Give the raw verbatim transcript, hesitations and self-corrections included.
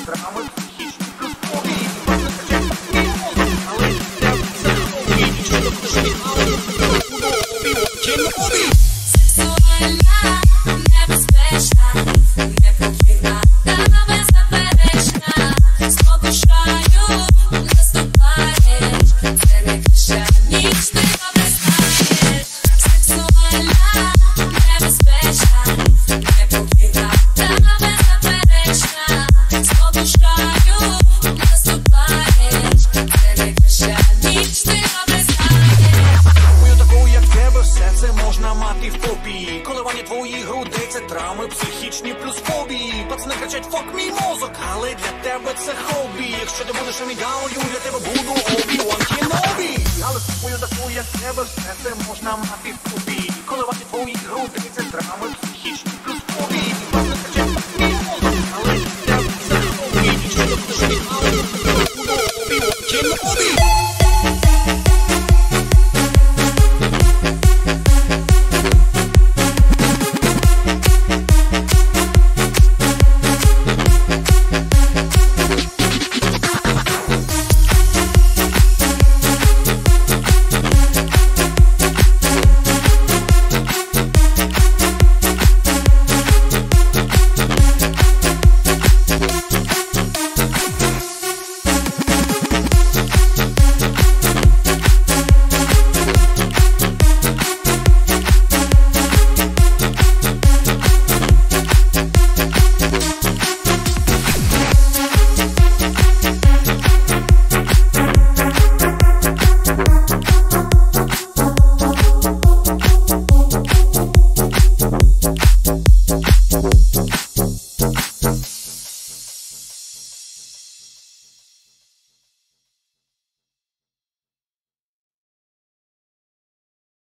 травми психічні плюс фобії. Просто кричать мій мозок, але для це хобі. Якщо ти будеш відмовити, то буду хобі, чим хобі. Сексуальна, небезпечна, непокірна та беззаперечна. Спокушаю, наступаєш, це найкраща ніч, ти добре знаєш. Сексуальна, небезпечна, непокірна та беззаперечна. Спокушаю, наступаєш, це найкраща ніч, ти добре знаєш. Мою таку, як тебе, все це можна мати в фобії. Коливання твоїх грудей – це травми психічні плюс фобії. Пацани кричать «фок мій мозок», але для тебе це хобі. Якщо ти будеш амігдалою, для тебе буду Обі-Ван Кенобі. Але свою таку, як тебе, все це можна мати в фобії. Коливання твоїх грудей – це травми психічні плюс